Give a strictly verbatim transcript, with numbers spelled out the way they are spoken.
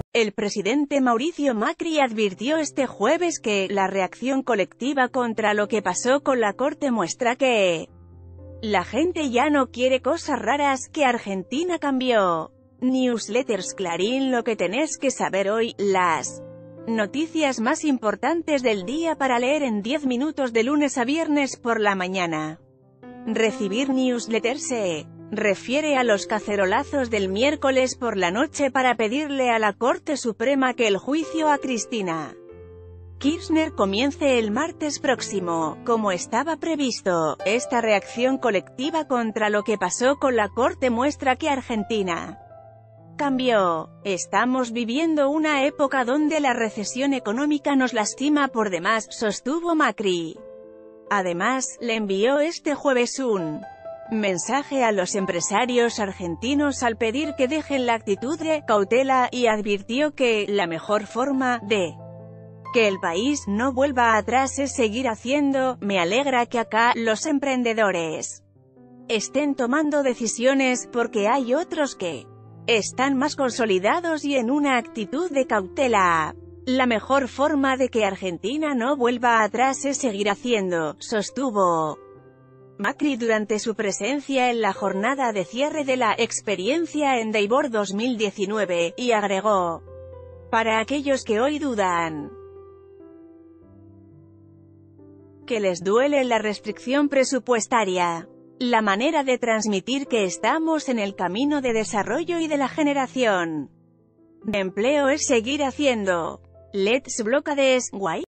El presidente Mauricio Macri advirtió este jueves que la reacción colectiva contra lo que pasó con la Corte muestra que la gente ya no quiere cosas raras, que Argentina cambió. Newsletters Clarín, lo que tenés que saber hoy, las noticias más importantes del día para leer en diez minutos de lunes a viernes por la mañana. Recibir newsletters se refiere a los cacerolazos del miércoles por la noche para pedirle a la Corte Suprema que el juicio a Cristina Kirchner comience el martes próximo, como estaba previsto. Esta reacción colectiva contra lo que pasó con la Corte muestra que Argentina cambió. Estamos viviendo una época donde la recesión económica nos lastima por demás, sostuvo Macri. Además, le envió este jueves un mensaje a los empresarios argentinos al pedir que dejen la actitud de cautela, y advirtió que la mejor forma de que el país no vuelva atrás es seguir haciendo. Me alegra que acá los emprendedores estén tomando decisiones, porque hay otros que están más consolidados y en una actitud de cautela. La mejor forma de que Argentina no vuelva atrás es seguir haciendo, sostuvo Macri durante su presencia en la jornada de cierre de la experiencia Endeavor dos mil diecinueve, y agregó: para aquellos que hoy dudan que les duele la restricción presupuestaria, la manera de transmitir que estamos en el camino de desarrollo y de la generación de empleo es seguir haciendo. Let's blockades, why?